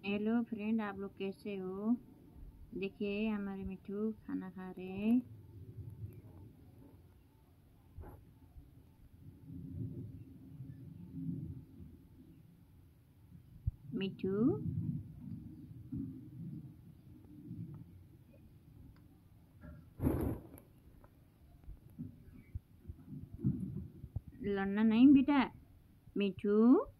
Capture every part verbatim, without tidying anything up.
Hello friend, आप लोग कैसे हो। देखिए हमारे मिट्ठू खाना खा रहे हैं। मिट्ठू लड़ना नहीं बेटा। मिट्ठू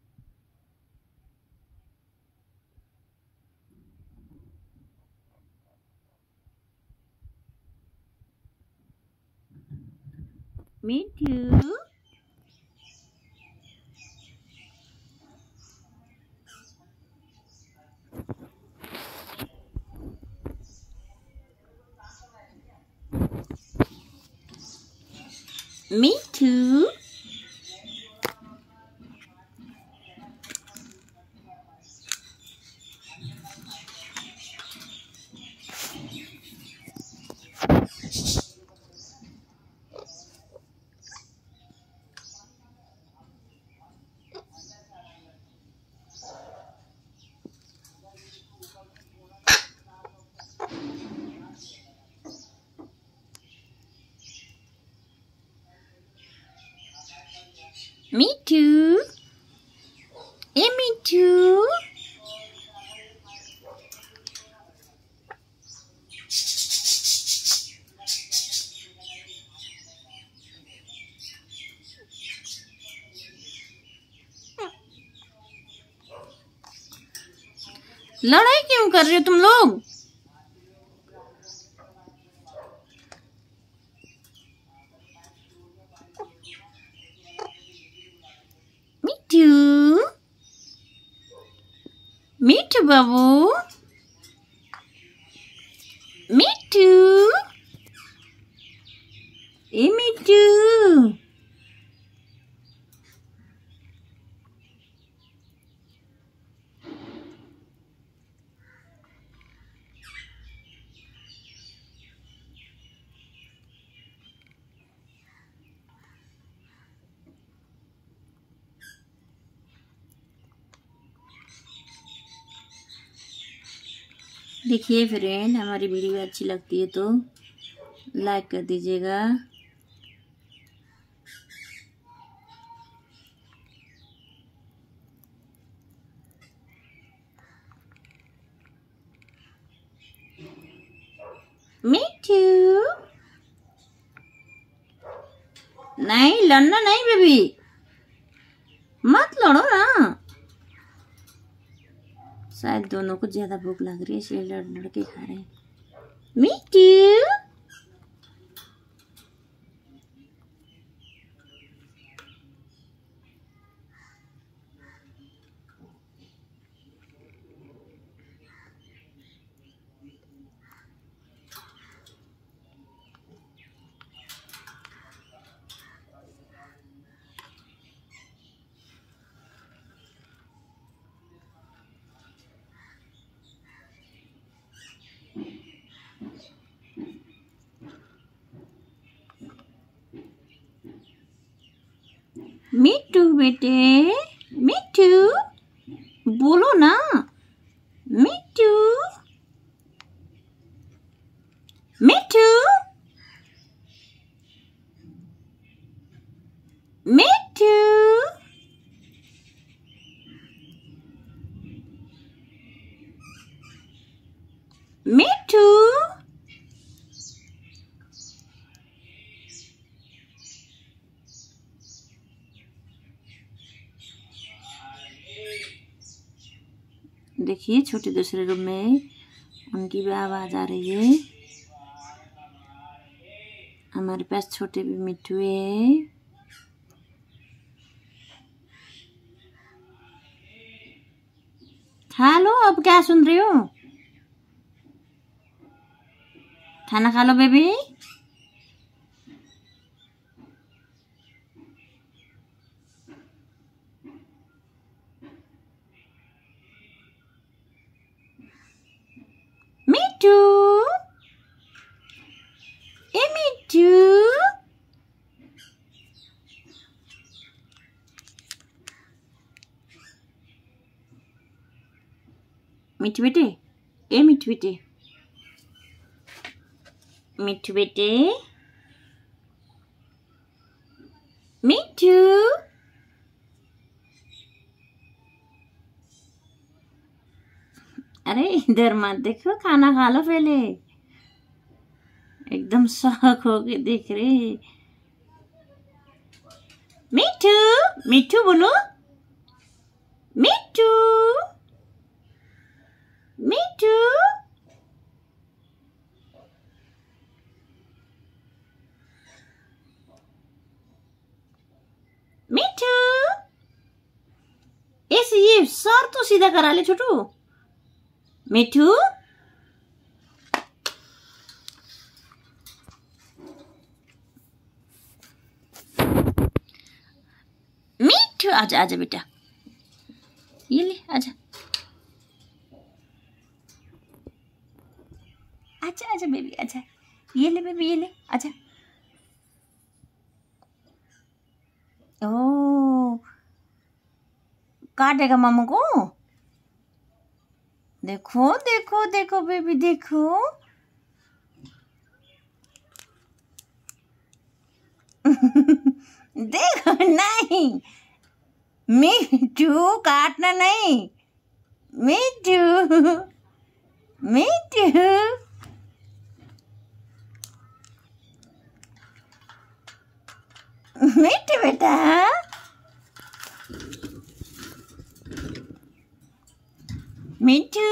मिट्ठू मिट्ठू मिट्ठू ए मिट्ठू लड़ाई क्यों कर रहे हो तुम लोग। मिट्ठू मिट्ठू बाबू मिट्ठू ए मिट्ठू देखिए फ्रेंड, हमारी वीडियो अच्छी लगती है तो लाइक कर दीजिएगा। मिट्ठू नहीं लड़ना नहीं बेबी, मत लड़ो ना। शायद दोनों को ज्यादा भूख लग रही है इसलिए लड़ लड़ के खा रहे हैं। मिट्ठू मिट्ठू बेटे, मिट्ठू बोलो ना। मिट्ठू मिट्ठू मिट्ठू मिट्ठू देखिए छोटे दूसरे रूम में उनकी भी आवाज आ रही है। हमारे पास छोटे भी मिट्ठू है। खा लो, अब क्या सुन रही हो। खाना खा लो बेबी। मिट्ठू ए मिट्ठू मिठू बेटे, ए मिठू बेटे, मिठू बेटे, मिठू, अरे इधर मत देखो, खाना खा लो पहले। एकदम शौक हो के देख रहे। मिठू, मिठू बोलो, मिठू, मिठू, मिठू, ऐसे ये सर तो सीधा करा ले छोटू। मिठू, मिठू, आजा आजा बेटा, ये ले आजा, आजा आजा बेबी आजा, ये ले बेबी, ये ले आजा। ओ काटेगा मामू को। देखो देखो देखो बेबी देखो। देखो नहीं, मिठू काटना नहीं, मिठू, मिठू, मिठू बेटा, मिठू,